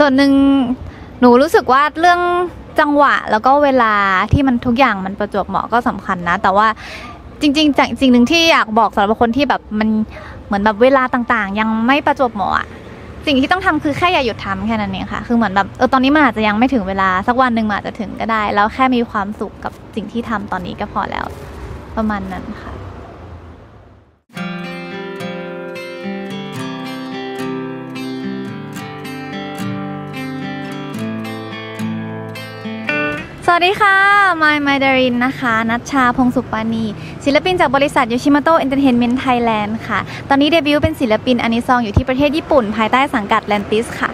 ส่วนหนึ่งหนูรู้สึกว่าเรื่องจังหวะแล้วก็เวลาที่มันทุกอย่างมันประจวบเหมาะก็สำคัญนะแต่ว่าจริงๆสิ่งหนึ่งที่อยากบอกสำหรับคนที่แบบมันเหมือนแบบเวลาต่างๆยังไม่ประจวบเหมาะสิ่งที่ต้องทำคือแค่อย่าหยุดทำแค่นั้นเองค่ะคือเหมือนแบบตอนนี้มันอาจจะยังไม่ถึงเวลาสักวันหนึ่งมันอาจจะถึงก็ได้แล้วแค่มีความสุขกับสิ่งที่ทำตอนนี้ก็พอแล้วประมาณนั้นค่ะสวัสดีค่ะมายไมดารินนะคะนัชชาพงศ์สุปานีศิลปินจากบริษัทโยชิมาโตะเอนเตอร์เทนเมนต์ไทยแลนด์ค่ะตอนนี้เดบิวต์เป็นศิลปินอานิซองอยู่ที่ประเทศญี่ปุ่นภายใต้สังกัดแลนติสค่ะ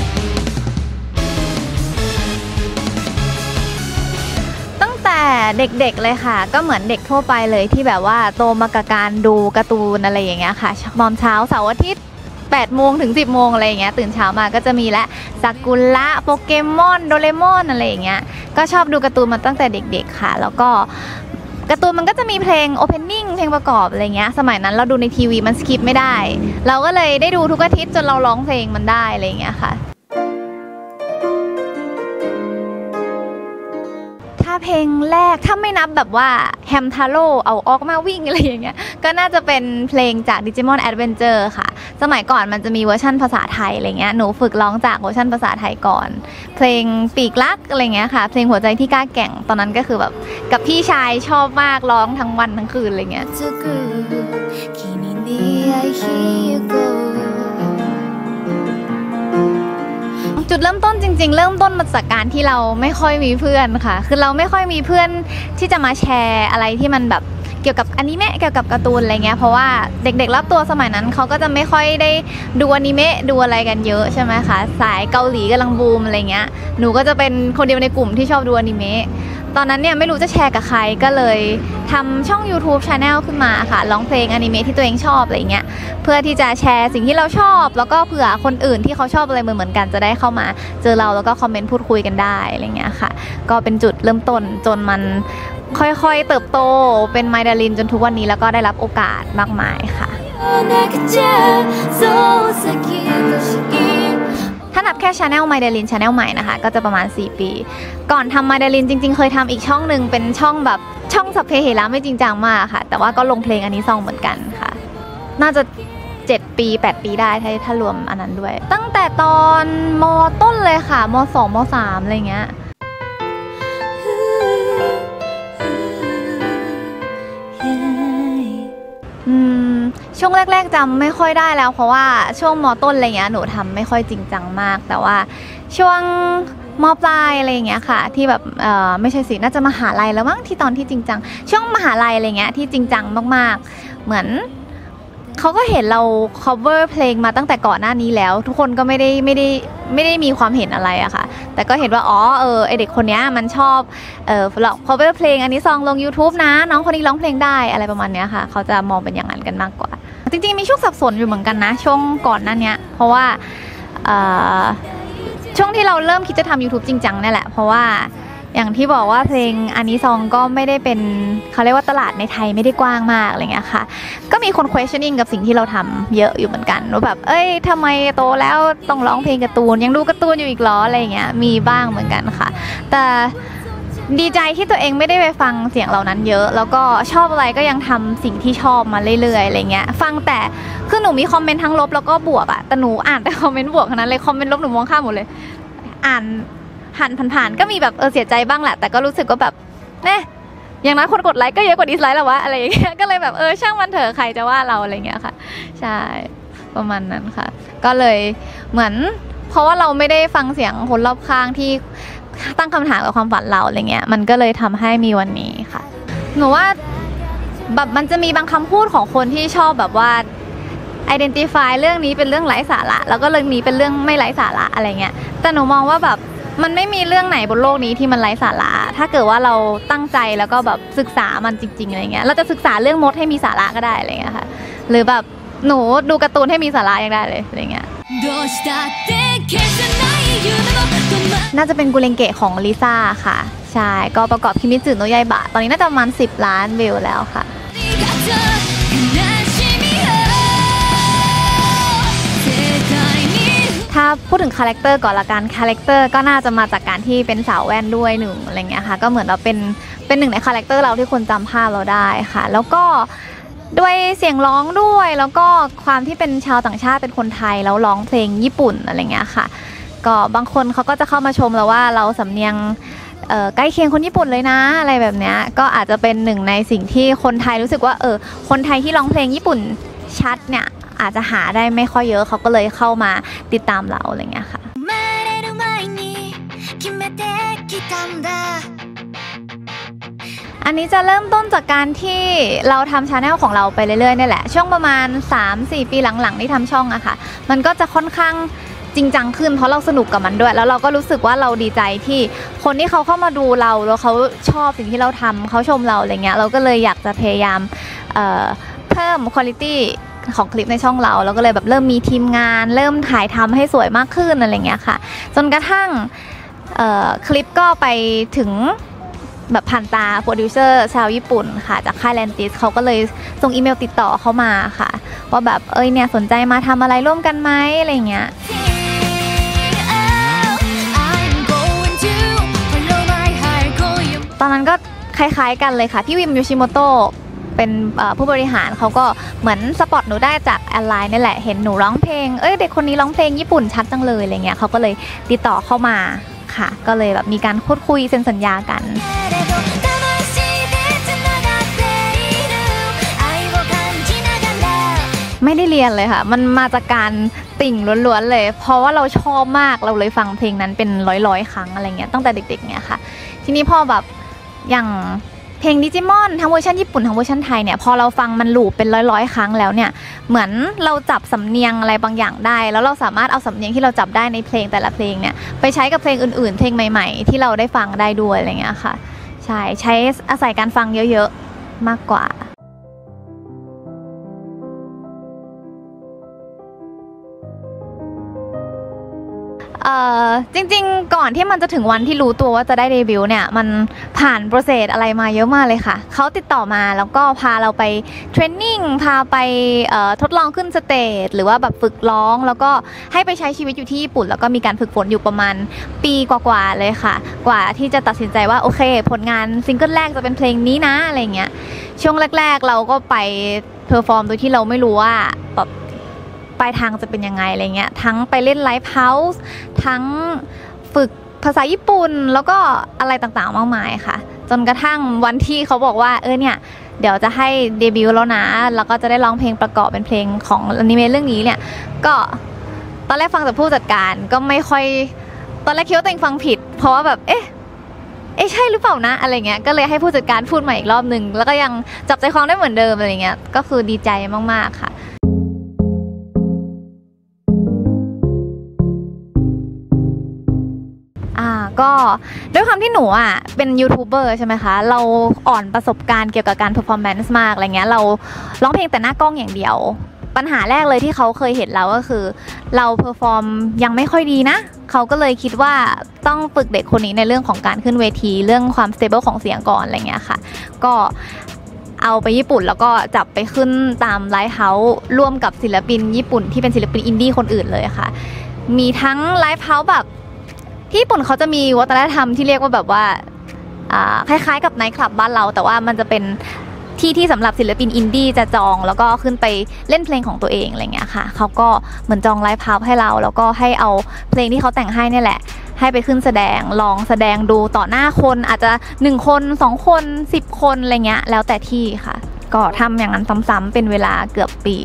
ตั้งแต่เด็กๆเลยค่ะก็เหมือนเด็กทั่วไปเลยที่แบบว่าโตมากับการดูการ์ตูนอะไรอย่างเงี้ยค่ะตอนเช้าเสาร์อาทิตย์8 โมงถึง 10 โมงอะไรอย่างเงี้ยตื่นเช้ามาก็จะมีและซากุระโปเกมอนโดเรมอนอะไรอย่างเงี้ยก็ชอบดูการ์ตูนมาตั้งแต่เด็กๆค่ะแล้วก็การ์ตูนมันก็จะมีเพลงโอเพนนิ่งเพลงประกอบอะไรเงี้ยสมัยนั้นเราดูในทีวีมันสคิปไม่ได้เราก็เลยได้ดูทุกอาทิตย์จนเราร้องเพลงมันได้อะไรอย่างเงี้ยค่ะถ้าเพลงแรกถ้าไม่นับแบบว่าแฮมทาโร่เอาออกมาวิ่งอะไรอย่างเงี้ยก็น่าจะเป็นเพลงจาก Digimon Adventure ค่ะสมัยก่อนมันจะมีเวอร์ชันภาษาไทยอะไรเงี้ยหนูฝึกร้องจากเวอร์ชันภาษาไทยก่อนเพลงปีกรักอะไรเงี้ยค่ะเพลงหัวใจที่กล้าแก่งตอนนั้นก็คือแบบกับพี่ชายชอบมากร้องทั้งวันทั้งคืนอะไรเงี้ยจุดเริ่มต้นจริงๆเริ่มต้นมาจากการที่เราไม่ค่อยมีเพื่อนค่ะคือเราไม่ค่อยมีเพื่อนที่จะมาแชร์อะไรที่มันแบบเกี่ยวกับอนิเมะเกี่ยวกับการ์ตูนอะไรเงี้ยเพราะว่าเด็กๆรอบตัวสมัยนั้นเขาก็จะไม่ค่อยได้ดูอนิเมะดูอะไรกันเยอะใช่ไหมคะสายเกาหลีกำลังบูมอะไรเงี้ยหนูก็จะเป็นคนเดียวในกลุ่มที่ชอบดูอนิเมะตอนนั้นเนี่ยไม่รู้จะแชร์กับใครก็เลยทำช่อง YouTube Channel ขึ้นมาค่ะร้องเพลงอนิเมะที่ตัวเองชอบอะไรเงี้ยเพื่อที่จะแชร์สิ่งที่เราชอบแล้วก็เผื่อคนอื่นที่เขาชอบอะไรเหมือนกันจะได้เข้ามาเจอเราแล้วก็คอมเมนต์พูดคุยกันได้อะไรเงี้ยค่ะก็เป็นจุดเริ่มต้นจนมันค่อยๆเติบโตเป็นไมดารินจนทุกวันนี้แล้วก็ได้รับโอกาสมากมายค่ะถ้านับแค่ Channel ไมดาริน Channel ใหม่นะคะก็จะประมาณ4 ปีก่อนทำไมดารินจริงๆเคยทำอีกช่องหนึ่งเป็นช่องแบบช่องสัพเพเหระไม่จริงจังมากค่ะแต่ว่าก็ลงเพลงอันนี้ซองเหมือนกันค่ะน่าจะ7 ปี 8 ปีได้ถ้ารวมอันนั้นด้วยตั้งแต่ตอนม.ต้นเลยค่ะม.2 ม.3 อะไรเงี้ยช่วงแรกๆจำไม่ค่อยได้แล้วเพราะว่าช่วงม.ต้นอะไรเงี้ยหนูทำไม่ค่อยจริงจังมากแต่ว่าช่วงม.ปลายอะไรเงี้ยค่ะที่แบบไม่ใช่สิน่าจะมหาลัยแล้วมั้งที่ตอนที่จริงจังช่วงมหาลัยอะไรเงี้ยที่จริงจังมากๆเหมือนเขาก็เห็นเรา cover เพลงมาตั้งแต่ก่อนหน้านี้แล้วทุกคนก็ไม่ได้มีความเห็นอะไรอะค่ะแต่ก็เห็นว่าไอเด็กคนนี้มันชอบcover เพลงอันนี้ซองลง YouTube นะน้องคนนี้ร้องเพลงได้อะไรประมาณนี้ค่ะเขาจะมองเป็นอย่างนั้นกันมากกว่าจริงๆมีช่วงสับสนอยู่เหมือนกันนะช่วงก่อนหน้านี้เพราะว่าช่วงที่เราเริ่มคิดจะทำ YouTube จริงจังนี่แหละเพราะว่าอย่างที่บอกว่าเพลงอันนี้ซองก็ไม่ได้เป็นเขาเรียกว่าตลาดในไทยไม่ได้กว้างมากอะไรเงี้ยค่ะก็มีคน questioning กับสิ่งที่เราทำเยอะอยู่เหมือนกันว่าแบบทำไมโตแล้วต้องร้องเพลงการ์ตูนยังดูการ์ตูนอยู่อีกหรออะไรเงี้ยมีบ้างเหมือนกันค่ะแต่ดีใจที่ตัวเองไม่ได้ไปฟังเสียงเหล่านั้นเยอะแล้วก็ชอบอะไรก็ยังทำสิ่งที่ชอบมาเรื่อยๆอะไรเงี้ยฟังแต่คือหนูมีคอมเมนต์ทั้งลบแล้วก็บวกอะแต่หนูอ่านแต่คอมเมนต์บวกนั้นเลยคอมเมนต์ลบหนูมองข้ามหมดเลยอ่านผ่านก็มีแบบเสียใจบ้างแหละแต่ก็รู้สึกว่าแบบเนี่ยอย่างนั้นคนกดไลค์ก็เยอะกว่าดิสไลค์แล้ววะอะไรอย่างเงี้ยก็เลยแบบช่างมันเถอะใครจะว่าเราอะไรเงี้ยค่ะใช่ประมาณนั้นค่ะก็เลยเหมือนเพราะว่าเราไม่ได้ฟังเสียงคนรอบข้างที่ตั้งคำถามกับความฝันเราอะไรเงี้ยมันก็เลยทำให้มีวันนี้ค่ะหนูว่าแบบมันจะมีบางคำพูดของคนที่ชอบแบบว่า identify เรื่องนี้เป็นเรื่องไร้สาระแล้วก็เรื่องนี้เป็นเรื่องไม่ไร้สาระอะไรเงี้ยแต่หนูมองว่าแบบมันไม่มีเรื่องไหนบนโลกนี้ที่มันไร้สาระถ้าเกิดว่าเราตั้งใจแล้วก็แบบศึกษามันจริงๆอะไรเงี้ยเราจะศึกษาเรื่องมดให้มีสาระก็ได้อะไรเงี้ยค่ะหรือแบบหนูดูการ์ตูนให้มีสาระยังได้เลยอะไรเงี้ยน่าจะเป็นกุเรงเกะของลิซ่าค่ะใช่ก็ประกอบคิมิสึโนะยาอิบะตอนนี้น่าจะประมาณ10 ล้านวิวแล้วค่ะถ้าพูดถึงคาแรคเตอร์ก่อนละกันคาแรคเตอร์ก็น่าจะมาจากการที่เป็นสาวแว่นด้วยหนึ่งอะไรเงี้ยค่ะก็เหมือนเราเป็นหนึ่งในคาแรคเตอร์เราที่คนจำภาพเราได้ค่ะแล้วก็ด้วยเสียงร้องด้วยแล้วก็ความที่เป็นชาวต่างชาติเป็นคนไทยแล้วร้องเพลงญี่ปุ่นอะไรเงี้ยค่ะก็บางคนเขาก็จะเข้ามาชมเราว่าเราสำเนียงใกล้เคียงคนญี่ปุ่นเลยนะอะไรแบบเนี้ยก็อาจจะเป็นหนึ่งในสิ่งที่คนไทยรู้สึกว่าคนไทยที่ร้องเพลงญี่ปุ่นชัดเนี่ยอาจจะหาได้ไม่ค่อยเยอะเขาก็เลยเข้ามาติดตามเราอะไรเงี้ยค่ะอันนี้จะเริ่มต้นจากการที่เราทำชาแนลของเราไปเรื่อยๆนี่แหละช่วงประมาณ 3-4 ปีหลังๆที่ทำช่องอะค่ะมันก็จะค่อนข้างจริงจังขึ้นเพราะเราสนุกกับมันด้วยแล้วเราก็รู้สึกว่าเราดีใจที่คนที่เขาเข้ามาดูเราแล้วเขาชอบสิ่งที่เราทำเขาชมเราอะไรเงี้ยเราก็เลยอยากจะพยายามเพิ่มคุณภาพของคลิปในช่องเราก็เลยแบบเริ่มมีทีมงานเริ่มถ่ายทำให้สวยมากขึ้นอะไรเงี้ยค่ะจนกระทั่งคลิปก็ไปถึงแบบผ่านตาโปรดิวเซอร์ชาวญี่ปุ่นค่ะจากค่ายแลนติสเขาก็เลยส่งอีเมลติดต่อเข้ามาค่ะว่าแบบเนี่ยสนใจมาทำอะไรร่วมกันไหมอะไรเงี้ยตอนนั้นก็คล้ายๆกันเลยค่ะพี่วิมโยชิโมโตะเป็นผู้บริหารเขาก็เหมือนสปอตหนูได้จากออนไลน์นี่แหละเห็นหนูร้องเพลงเด็กคนนี้ร้องเพลงญี่ปุ่นชัดจังเลยอะไรเงี้ยเขาก็เลยติดต่อเข้ามาค่ะก็เลยแบบมีการพูดคุยเซ็นสัญญากันไม่ได้เรียนเลยค่ะมันมาจากการติ่งล้วนๆเลยเพราะว่าเราชอบมากเราเลยฟังเพลงนั้นเป็นร้อยครั้งอะไรเงี้ยตั้งแต่เด็กๆเนี่ยค่ะทีนี้พอแบบอย่างเพลงดิจิมอนทั้งเวอร์ชันญี่ปุ่นทั้งเวอร์ชันไทยเนี่ยพอเราฟังมันลูปเป็นร้อยครั้งแล้วเนี่ยเหมือนเราจับสำเนียงอะไรบางอย่างได้แล้วเราสามารถเอาสำเนียงที่เราจับได้ในเพลงแต่ละเพลงเนี่ยไปใช้กับเพลงอื่นๆเพลงใหม่ๆที่เราได้ฟังได้ด้วยอะไรเงี้ยค่ะใช้อาศัยการฟังเยอะๆมากกว่าจริงๆก่อนที่มันจะถึงวันที่รู้ตัวว่าจะได้เดบิวต์เนี่ยมันผ่านโปรเซสอะไรมาเยอะมากเลยค่ะเขาติดต่อมาแล้วก็พาเราไปเทรนนิ่งพาไปทดลองขึ้นสเตจหรือว่าแบบฝึกร้องแล้วก็ให้ไปใช้ชีวิตอยู่ที่ญี่ปุ่นแล้วก็มีการฝึกฝนอยู่ประมาณปีกว่าๆเลยค่ะกว่าที่จะตัดสินใจว่าโอเคผลงานซิงเกิลแรกจะเป็นเพลงนี้นะอะไรเงี้ยช่วงแรกๆเราก็ไปเพอร์ฟอร์มโดยที่เราไม่รู้ว่าแบบปลายทางจะเป็นยังไงอะไรเงี้ยทั้งไปเล่นไลฟ์เฮาส์ทั้งฝึกภาษาญี่ปุ่นแล้วก็อะไรต่างๆมากมายค่ะจนกระทั่งวันที่เขาบอกว่าเนี่ยเดี๋ยวจะให้เดบิวต์แล้วนะแล้วก็จะได้ร้องเพลงประกอบเป็นเพลงของอนิเมะเรื่องนี้เนี่ยก็ตอนแรกฟังจากผู้จัดการก็ไม่ค่อยตอนแรกคิดว่าตัวเองฟังผิดเพราะว่าแบบใช่หรือเปล่านะอะไรเงี้ยก็เลยให้ผู้จัดการพูดใหม่อีกรอบนึงแล้วก็ยังจับใจความได้เหมือนเดิมอะไรเงี้ยก็คือดีใจมากๆค่ะก็ด้วยความที่หนูเป็นยูทูบเบอร์ใช่ไหมคะเราอ่อนประสบการณ์เกี่ยวกับการเพอร์ฟอร์แมนซ์มากอะไรเงี้ยเราร้องเพลงแต่หน้ากล้องอย่างเดียวปัญหาแรกเลยที่เขาเคยเห็นเราก็คือเราเพอร์ฟอร์มยังไม่ค่อยดีนะเขาก็เลยคิดว่าต้องฝึกเด็กคนนี้ในเรื่องของการขึ้นเวทีเรื่องความสเตเบิลของเสียงก่อนอะไรเงี้ยค่ะก็เอาไปญี่ปุ่นแล้วก็จับไปขึ้นตามไลฟ์เฮาส์ร่วมกับศิลปินญี่ปุ่นที่เป็นศิลปินอินดี้คนอื่นเลยค่ะมีทั้งไลฟ์เฮาส์แบบที่ญี่ปุ่นเขาจะมีวัฒนธรรมที่เรียกว่าแบบว่าคล้ายๆกับไนท์คลับบ้านเราแต่ว่ามันจะเป็นที่สำหรับศิลปินอินดี้จะจองแล้วก็ขึ้นไปเล่นเพลงของตัวเองอะไรเงี้ยค่ะเขาก็เหมือนจองไลฟ์พาวให้เราแล้วก็ให้เอาเพลงที่เขาแต่งให้เนี่ยแหละให้ไปขึ้นแสดงลองแสดงดูต่อหน้าคนอาจจะ1คน2คน10คนอะไรเงี้ยแล้วแต่ที่ค่ะก็ทำอย่างนั้นซ้ำๆเป็นเวลาเกือบปี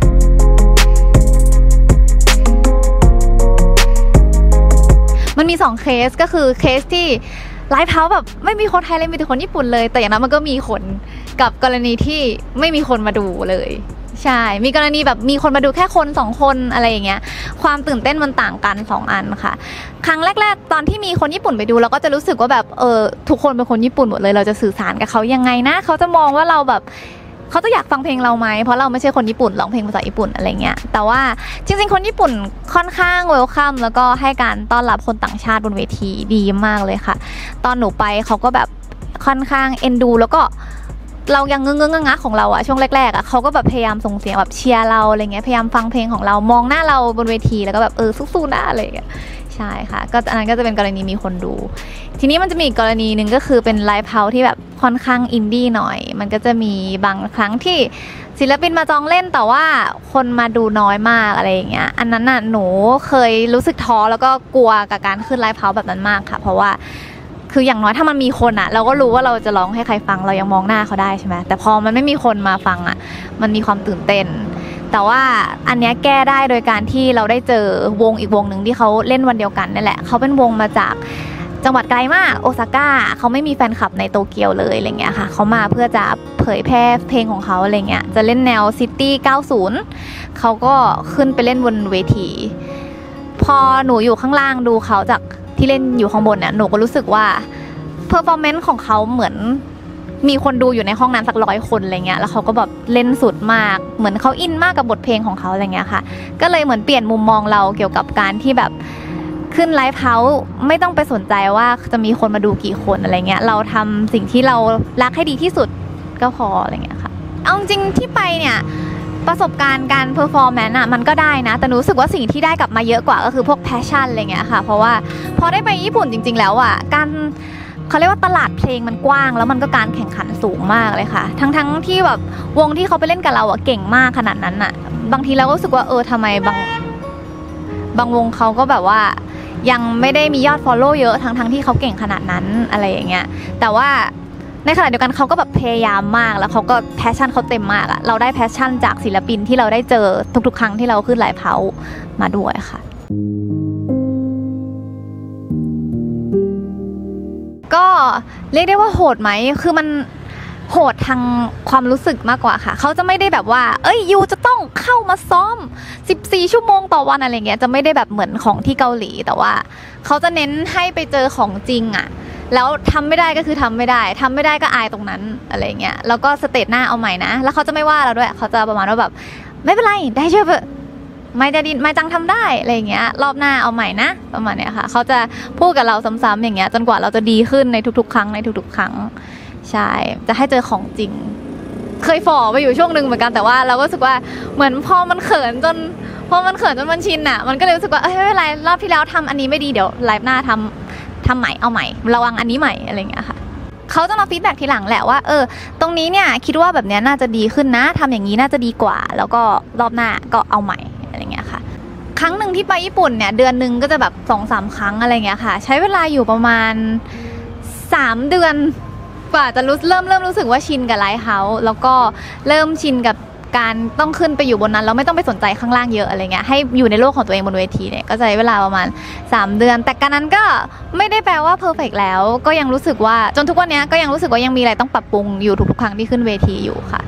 มันมี2เคสก็คือเคสที่ไลฟ์เฮาส์แบบไม่มีคนไทยเลยมีแต่คนญี่ปุ่นเลยแต่อย่างนั้นมันก็มีคนกับกรณีที่ไม่มีคนมาดูเลยใช่มีกรณีแบบมีคนมาดูแค่คน2คนอะไรอย่างเงี้ยความตื่นเต้นมันต่างกัน2อันค่ะครั้งแรกๆตอนที่มีคนญี่ปุ่นไปดูเราก็จะรู้สึกว่าแบบทุกคนเป็นคนญี่ปุ่นหมดเลยเราจะสื่อสารกับเขายังไงนะเขาจะมองว่าเราแบบเขาจะอยากฟังเพลงเราไหมเพราะเราไม่ใช่คนญี่ปุ่นร้องเพลงภาษาญี่ปุ่นอะไรเงี้ยแต่ว่าจริงๆคนญี่ปุ่นค่อนข้างเวลคัมแล้วก็ให้การต้อนรับคนต่างชาติบนเวทีดีมากเลยค่ะตอนหนูไปเขาก็แบบค่อนข้างเอ็นดูแล้วก็เรายังเงื้องๆของเราอะช่วงแรกๆอะเขาก็แบบพยายามส่งเสียงแบบเชียร์เราอะไรเงี้ยพยายามฟังเพลงของเรามองหน้าเราบนเวทีแล้วก็แบบสู้ๆหน้าอะไรอย่างเงี้ยใช่ค่ะก็อันนั้นก็จะเป็นกรณีมีคนดูทีนี้มันจะมีอีกกรณีหนึ่งก็คือเป็นไลฟ์เฮาส์ที่แบบค่อนข้างอินดี้หน่อยมันก็จะมีบางครั้งที่ศิลปินมาจองเล่นแต่ว่าคนมาดูน้อยมากอะไรอย่างเงี้ยอันนั้นน่ะหนูเคยรู้สึกท้อแล้วก็กลัวกับการขึ้นไลฟ์เฮาส์แบบนั้นมากค่ะเพราะว่าคืออย่างน้อยถ้ามันมีคนอ่ะเราก็รู้ว่าเราจะร้องให้ใครฟังเรายังมองหน้าเขาได้ใช่ไหมแต่พอมันไม่มีคนมาฟังอ่ะมันมีความตื่นเต้นแต่ว่าอันเนี้ยแก้ได้โดยการที่เราได้เจอวงอีกวงหนึ่งที่เขาเล่นวันเดียวกันนั่นแหละเขาเป็นวงมาจากจังหวัดไกลมากโอซาก้าเขาไม่มีแฟนคลับในโตเกียวเลยอะไรเงี้ยค่ะเขามาเพื่อจะเผยแพร่เพลงของเขาอะไรเงี้ยจะเล่นแนวซิตี้90เขาก็ขึ้นไปเล่นบนเวทีพอหนูอยู่ข้างล่างดูเขาจากที่เล่นอยู่ข้างบนเนี่ยหนูก็รู้สึกว่าเพอร์ฟอร์แมนซ์ของเขาเหมือนมีคนดูอยู่ในห้องนั้นสัก100 คนอะไรเงี้ยแล้วเขาก็แบบเล่นสุดมากเหมือนเขาอินมากกับบทเพลงของเขาอะไรเงี้ยค่ะก็เลยเหมือนเปลี่ยนมุมมองเราเกี่ยวกับการที่แบบขึ้นไลฟ์เฮาส์ไม่ต้องไปสนใจว่าจะมีคนมาดูกี่คนอะไรเงี้ยเราทำสิ่งที่เรารักให้ดีที่สุดก็พออะไรเงี้ยค่ะเอาจริงที่ไปเนี่ยประสบการณ์การเพอร์ฟอร์แมนซ์อ่ะมันก็ได้นะแต่รู้สึกว่าสิ่งที่ได้กลับมาเยอะกว่าก็คือพวกแพชชั่นอะไรเงี้ยค่ะเพราะว่าพอได้ไปญี่ปุ่นจริงๆแล้วอ่ะการเขาเรียกว่าตลาดเพลงมันกว้างแล้วมันก็การแข่งขันสูงมากเลยค่ะทั้งที่แบบวงที่เขาไปเล่นกับเราอ่ะเก่งมากขนาดนั้นอ่ะบางทีเราก็รู้สึกว่าทำไมบางวงเขาก็แบบว่ายังไม่ได้มียอด follow เยอะทั้งที่เขาเก่งขนาดนั้นอะไรอย่างเงี้ยแต่ว่าในขณะเดียวกันเขาก็แบบพยายามมากแล้วเขาก็แพชชั่นเขาเต็มมากอะเราได้แพชชั่นจากศิลปินที่เราได้เจอทุกๆครั้งที่เราขึ้นไลฟ์เฮาส์มาด้วยค่ะก็เรียกได้ว่าโหดไหมคือมันโหดทางความรู้สึกมากกว่าค่ะเขาจะไม่ได้แบบว่ายูจะต้องเข้ามาซ้อม14 ชั่วโมงต่อวันอะไรเงี้ยจะไม่ได้แบบเหมือนของที่เกาหลีแต่ว่าเขาจะเน้นให้ไปเจอของจริงอะแล้วทำไม่ได้ก็คือทำไม่ได้ก็อายตรงนั้นอะไรเงี้ยแล้วก็สเตจหน้าเอาใหม่นะแล้วเขาจะไม่ว่าเราด้วยเขาจะประมาณว่าแบบไม่เป็นไรได้เชื่อไม่จะดินไม่จังทำได้อะไรเงี้ยรอบหน้าเอาใหม่นะประมาณเนี้ยค่ะเขาจะพูดกับเราซ้ำๆอย่างเงี้ยจนกว่าเราจะดีขึ้นในทุกๆครั้งใช่จะให้เจอของจริงเคยฝ่อไปอยู่ช่วงนึงเหมือนกันแต่ว่าเราก็รู้สึกว่าเหมือนพอมันเขินจนมันชินอ่ะมันก็เลยรู้สึกว่าไม่เป็นไรรอบที่แล้วทำอันนี้ไม่ดีเดี๋ยวไลฟ์หน้าทำใหม่เอาใหม่ระวังอันนี้ใหม่อะไรเงี้ยค่ะเขาจะมาฟีดแบ็กทีหลังแหละว่าตรงนี้เนี่ยคิดว่าแบบนี้น่าจะดีขึ้นนะทำอย่างนี้น่าจะดีกว่าแล้วก็รอบหน้าก็เอาใหม่อะไรเงี้ยค่ะครั้งหนึ่งที่ไปญี่ปุ่นเนี่ยเดือนนึงก็จะแบบ2-3 ครั้งอะไรเงี้ยค่ะใช้เวลาอยู่ประมาณ3 เดือนกว่าจะเริ่มรู้สึกว่าชินกับไลฟ์เฮาส์แล้วก็เริ่มชินกับการต้องขึ้นไปอยู่บนนั้นแล้วไม่ต้องไปสนใจข้างล่างเยอะอะไรเงี้ยให้อยู่ในโลกของตัวเองบนเวทีเนี่ยก็จะใช้เวลาประมาณ3 เดือนแต่การนั้นก็ไม่ได้แปลว่าเพอร์เฟกต์แล้วก็ยังรู้สึกว่าจนทุกวันนี้ก็ยังรู้สึกว่ายังมีอะไรต้องปรับปรุงอยู่ทุกๆครั้งที่ขึ้นเวทีอยู่ค่ะ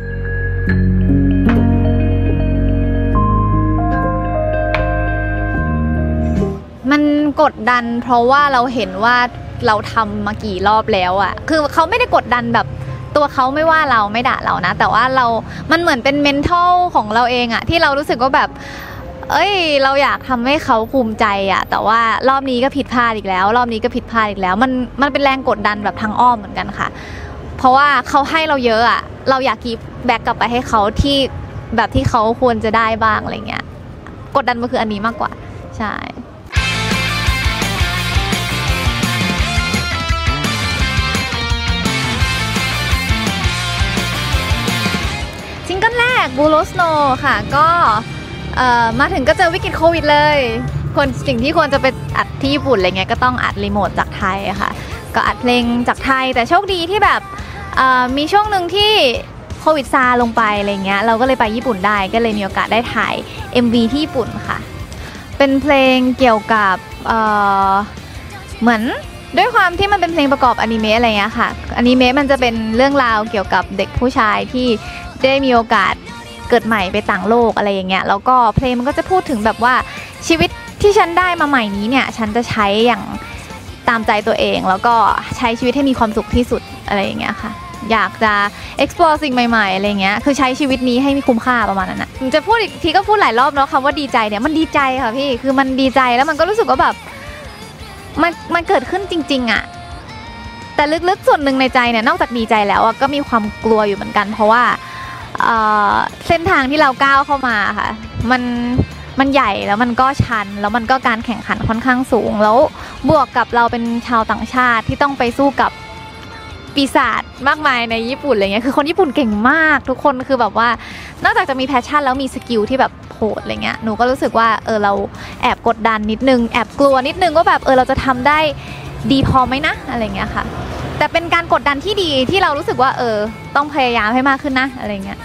มันกดดันเพราะว่าเราเห็นว่าเราทำมากี่รอบแล้วอะคือเขาไม่ได้กดดันแบบตัวเขาไม่ว่าเราไม่ด่าเรานะแต่ว่ามันเหมือนเป็น mental ของเราเองอะที่เรารู้สึกว่าแบบเราอยากทำให้เขาภูมิใจอะแต่ว่ารอบนี้ก็ผิดพลาดอีกแล้วรอบนี้ก็ผิดพลาดอีกแล้วมันเป็นแรงกดดันแบบทางอ้อมเหมือนกันค่ะเพราะว่าเขาให้เราเยอะอะเราอยากกีบแบ็กกลับไปให้เขาที่แบบที่เขาควรจะได้บ้างอะไรเงี้ยกดดันมันคืออันนี้มากกว่าใช่ซิงเกิลแรก บูโรสโนค่ะก็มาถึงก็เจอวิกฤตโควิดเลยสิ่งที่ควรจะไปอัดที่ญี่ปุ่นอะไรเงี้ยก็ต้องอัดรีโมทจากไทยค่ะก็อัดเพลงจากไทยแต่โชคดีที่แบบมีช่วงหนึ่งที่โควิดซาลงไปอะไรเงี้ยเราก็เลยไปญี่ปุ่นได้ก็เลยมีโอกาสได้ถ่าย MV ที่ญี่ปุ่นค่ะเป็นเพลงเกี่ยวกับเหมือนด้วยความที่มันเป็นเพลงประกอบอนิเมะอะไรเงี้ยค่ะอนิเมะมันจะเป็นเรื่องราวเกี่ยวกับเด็กผู้ชายที่ได้มีโอกาสเกิดใหม่ไปต่างโลกอะไรอย่างเงี้ยแล้วก็เพลงมันก็จะพูดถึงแบบว่าชีวิตที่ฉันได้มาใหม่นี้เนี่ยฉันจะใช้อย่างตามใจตัวเองแล้วก็ใช้ชีวิตให้มีความสุขที่สุดอะไรอย่างเงี้ยค่ะอยากจะ explore สิ่งใหม่ๆอะไรเงี้ยคือใช้ชีวิตนี้ให้มีคุ้มค่าประมาณนั้นนะจะพูดอีกทีก็พูดหลายรอบเนาะคำว่าดีใจเนี่ยมันดีใจค่ะพี่คือมันดีใจแล้วมันก็รู้สึกว่าแบบมันเกิดขึ้นจริงๆอ่ะแต่ลึกๆส่วนหนึ่งในใจเนี่ยนอกจากดีใจแล้วก็มีความกลัวอยู่เหมือนกันเพราะว่าเส้นทางที่เราก้าวเข้ามาค่ะมันใหญ่แล้วมันก็ชันแล้วมันก็การแข่งขันค่อนข้างสูงแล้วบวกกับเราเป็นชาวต่างชาติที่ต้องไปสู้กับปีศาจมากมายในญี่ปุ่นอะไรเงี้ยคือคนญี่ปุ่นเก่งมากทุกคนคือแบบว่านอกจากจะมีแพชชั่นแล้วมีสกิลที่แบบโหดอะไรเงี้ยหนูก็รู้สึกว่าเราแอบกดดันนิดนึงแอบกลัวนิดนึงว่าแบบเราจะทำได้ดีพอไหมนะอะไรเงี้ยค่ะแต่เป็นการกดดันที่ดีที่เรารู้สึกว่าต้องพยายามให้มากขึ้นนะอะไรเงี้ย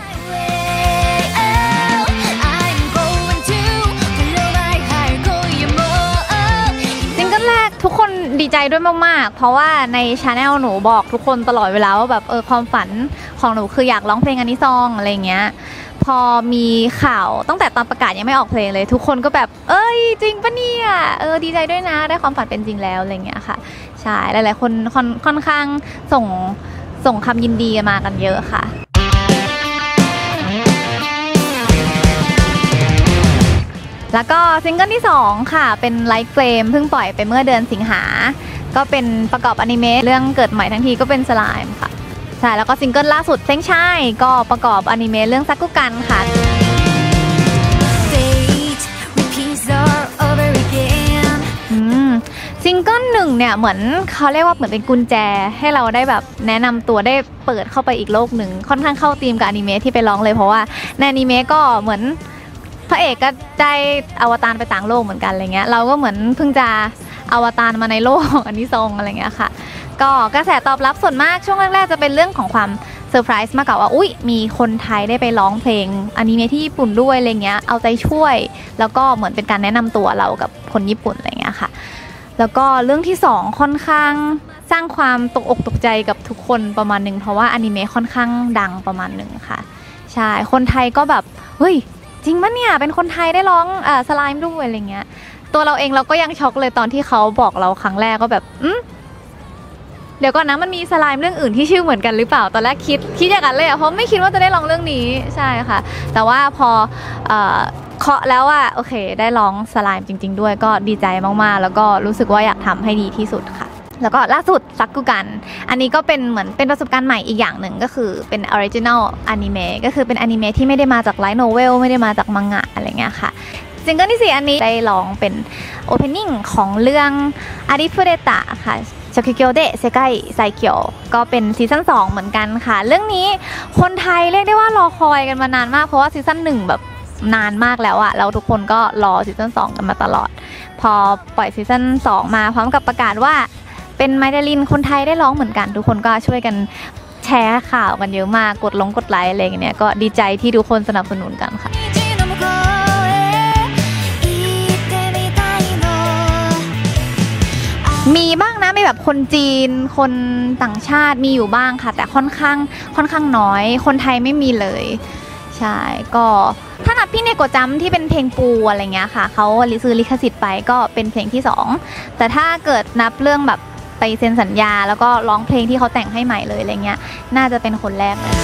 ทุกคนดีใจด้วยมากๆเพราะว่าในชาแนลหนูบอกทุกคนตลอดเวลาว่าแบบความฝันของหนูคืออยากร้องเพลงอันนี้ซองอะไรเงี้ยพอมีข่าวตั้งแต่ตอนประกาศยังไม่ออกเพลงเลยทุกคนก็แบบจริงปะเนี่ยดีใจด้วยนะได้ความฝันเป็นจริงแล้วอะไรเงี้ยค่ะใช่หลายๆคนค่อนข้างส่งคำยินดีมากันเยอะค่ะแล้วก็ซิงเกิลที่2ค่ะเป็นไลท์เฟลมเพิ่งปล่อยไปเมื่อเดือนสิงหาก็เป็นประกอบอนิเมะเรื่องเกิดใหม่ทั้งทีก็เป็นสไลม์ค่ะใช่แล้วก็ซิงเกิลล่าสุดเพลงชายก็ประกอบอนิเมะเรื่องซักุกันค่ะซิงเกิล1เนี่ยเหมือนเขาเรียกว่าเหมือนเป็นกุญแจให้เราได้แบบแนะนำตัวได้เปิดเข้าไปอีกโลกหนึ่งค่อนข้างเข้าธีมกับอนิเมะที่ไปร้องเลยเพราะว่าในอนิเมะก็เหมือนพระเอกก็ได้อวตารไปต่างโลกเหมือนกันอะไรเงี้ยเราก็เหมือนเพิ่งจะอวตารมาในโลกของอันนี้ทรงอะไรเงี้ยค่ะก็กระแสตอบรับส่วนมากช่วงแรกๆจะเป็นเรื่องของความเซอร์ไพรส์มากกว่าอุ๊ยมีคนไทยได้ไปร้องเพลงอนิเมะที่ญี่ปุ่นด้วยอะไรเงี้ยเอาใจช่วยแล้วก็เหมือนเป็นการแนะนำตัวเรากับคนญี่ปุ่นอะไรเงี้ยค่ะแล้วก็เรื่องที่2ค่อนข้างสร้างความตกอกตกใจกับทุกคนประมาณนึงเพราะว่าอนิเมะค่อนข้างดังประมาณนึงค่ะใช่คนไทยก็แบบเฮ้ยจริงมั้ยเนี่ยเป็นคนไทยได้ร้องสไลม์ด้วยอะไรเงี้ยตัวเราเองเราก็ยังช็อกเลยตอนที่เขาบอกเราครั้งแรกก็แบบเดี๋ยวก่อนนะมันมีสไลม์เรื่องอื่นที่ชื่อเหมือนกันหรือเปล่าตอนแรกคิดอย่างนั้นเลยเพราะไม่คิดว่าจะได้ร้องเรื่องนี้ใช่ค่ะแต่ว่าพอเคาะแล้วโอเคได้ร้องสไลม์จริงๆด้วยก็ดีใจมากๆแล้วก็รู้สึกว่าอยากทำให้ดีที่สุดค่ะแล้วก็ล่าสุดซักกุกันอันนี้ก็เป็นเหมือนเป็นประสบการณ์ใหม่อีกอย่างหนึ่งก็คือเป็นออริจินัลอนิเมะก็คือเป็นอนิเมะที่ไม่ได้มาจากไลท์โนเวลไม่ได้มาจากมังงะอะไรเงี้ยค่ะซิงเกิลที่4อันนี้ได้ร้องเป็นโอเพนนิ่งของเรื่องอาริฟุเรตะค่ะชาคิเกียวเดะเซไกไซเกียวก็เป็นซีซั่น2เหมือนกันค่ะเรื่องนี้คนไทยเรียกได้ว่ารอคอยกันมานานมากเพราะว่าซีซั่น1แบบนานมากแล้วแล้วทุกคนก็รอซีซั่น2กันมาตลอดพอปล่อยซีซั่น2มาพร้อมกับประกาศว่าเป็นไมดาลินคนไทยได้ร้องเหมือนกันทุกคนก็ช่วยกันแชร์ข่าวกันเยอะมากกดไลค์อะไรอย่างเงี้ยก็ดีใจที่ทุกคนสนับสนุนกันค่ะมีบ้างนะมีแบบคนจีนคนต่างชาติมีอยู่บ้างค่ะแต่ค่อนข้างน้อยคนไทยไม่มีเลยใช่ก็ถ้านับพี่เนโกจัมที่เป็นเพลงปูอะไรเงี้ยค่ะเขาซื้อลิขสิทธิ์ไปก็เป็นเพลงที่2แต่ถ้าเกิดนับเรื่องแบบไปเซ็นสัญญาแล้วก็ร้องเพลงที่เขาแต่งให้ใหม่เลยอะไรเงี้ยน่าจะเป็นคนแรกเลย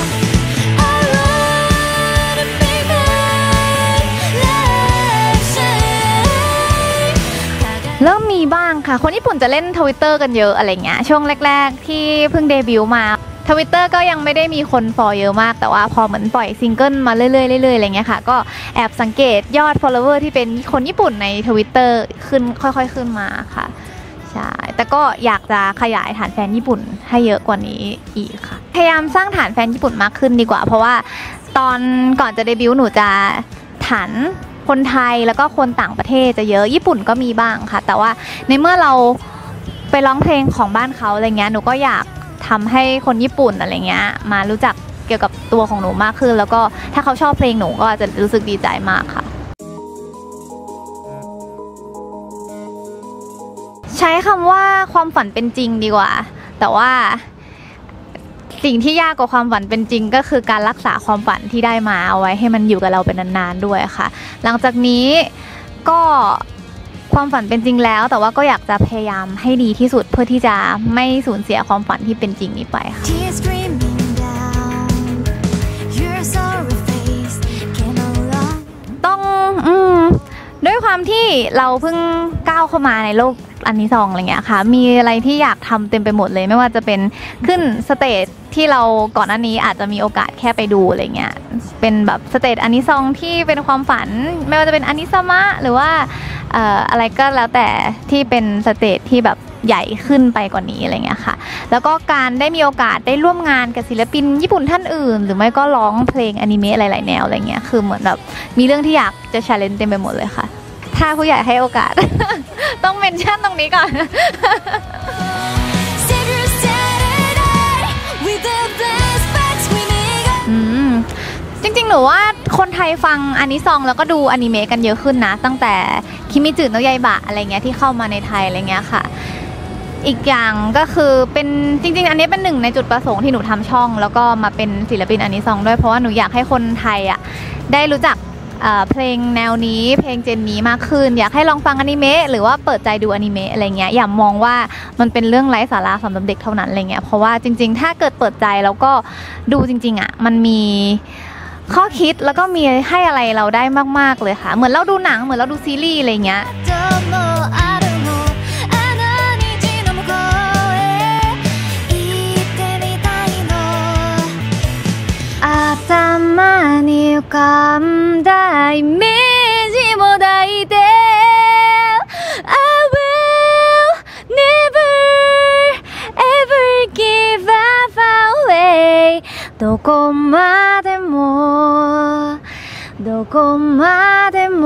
เริ่มมีบ้างค่ะคนญี่ปุ่นจะเล่น Twitter กันเยอะอะไรเงี้ยช่วงแรกๆที่เพิ่งเดบิวต์มา Twitter ก็ยังไม่ได้มีคนฟอลเยอะมากแต่ว่าพอเหมือนปล่อยซิงเกิลมาเรื่อยๆอะไรเงี้ยค่ะก็แอบสังเกตยอด follower ที่เป็นคนญี่ปุ่นใน Twitter ขึ้นค่อยๆขึ้นมาค่ะใช่แต่ก็อยากจะขยายฐานแฟนญี่ปุ่นให้เยอะกว่านี้อีกค่ะพยายามสร้างฐานแฟนญี่ปุ่นมากขึ้นดีกว่าเพราะว่าตอนก่อนจะเดบิวต์หนูจะฐานคนไทยแล้วก็คนต่างประเทศจะเยอะญี่ปุ่นก็มีบ้างค่ะแต่ว่าในเมื่อเราไปร้องเพลงของบ้านเขาอะไรเงี้ยหนูก็อยากทำให้คนญี่ปุ่นอะไรเงี้ยมารู้จักเกี่ยวกับตัวของหนูมากขึ้นแล้วก็ถ้าเขาชอบเพลงหนูก็จะรู้สึกดีใจมากค่ะใช้คำว่าความฝันเป็นจริงดีกว่าแต่ว่าสิ่งที่ยากกว่าความฝันเป็นจริงก็คือการรักษาความฝันที่ได้มาเอาไว้ให้มันอยู่กับเราเป็นนานๆด้วยค่ะหลังจากนี้ก็ความฝันเป็นจริงแล้วแต่ว่าก็อยากจะพยายามให้ดีที่สุดเพื่อที่จะไม่สูญเสียความฝันที่เป็นจริงนี้ไปค่ะต้องด้วยความความที่เราเพิ่งก้าวเข้ามาในโลกอันนี้ซองอะไรเงี้ยค่ะมีอะไรที่อยากทำเต็มไปหมดเลยไม่ว่าจะเป็นขึ้นสเตจที่เราก่อนหน้านี้อาจจะมีโอกาสแค่ไปดูอะไรเงี้ยเป็นแบบสเตจอันนี้ซองที่เป็นความฝันไม่ว่าจะเป็นอันนี้ซามะหรือว่าอะไรก็แล้วแต่ที่เป็นสเตจที่แบบใหญ่ขึ้นไปกว่านี้อะไรเงี้ยค่ะแล้วก็การได้มีโอกาสได้ร่วมงานกับศิลปินญี่ปุ่นท่านอื่นหรือไม่ก็ร้องเพลงอนิเมะหลายๆแนวอะไรเงี้ยคือเหมือนแบบมีเรื่องที่อยากจะ challenge เต็มไปหมดเลยค่ะถ้าผู้ใหญ่ให้โอกาส ต้องเมนชั่นตรงนี้ก่อน จริงๆหนูว่าคนไทยฟังอานิซองแล้วก็ดูอนิเมะกันเยอะขึ้นนะตั้งแต่คิมิจิโนะยาอิบะอะไรเงี้ยที่เข้ามาในไทยอะไรเงี้ยค่ะอีกอย่างก็คือเป็นจริงๆอันนี้เป็นหนึ่งในจุดประสงค์ที่หนูทำช่องแล้วก็มาเป็นศิลปินอานิซองด้วยเพราะว่าหนูอยากให้คนไทยอ่ะได้รู้จักเพลงแนวนี้เพลงเจนนี้มากขึ้นอยากให้ลองฟังอนิเมะหรือว่าเปิดใจดูอนิเมะอะไรเงี้ยอย่ามองว่ามันเป็นเรื่องไร้สาระสำหรับเด็กเท่านั้นอะไรเงี้ยเพราะว่าจริงๆถ้าเกิดเปิดใจแล้วก็ดูจริงๆอ่ะมันมีข้อคิดแล้วก็มีให้อะไรเราได้มากๆเลยค่ะเหมือนเราดูหนังเหมือนเราดูซีรีส์อะไรเงี้ย頭に浮かんだイメージも抱いて I will never ever give up away どこまでもどこまでも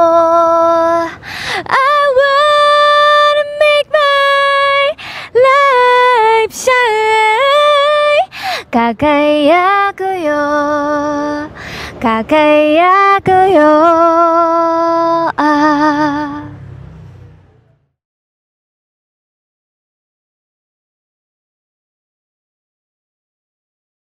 I wanna make my life shine 輝くよ輝くよ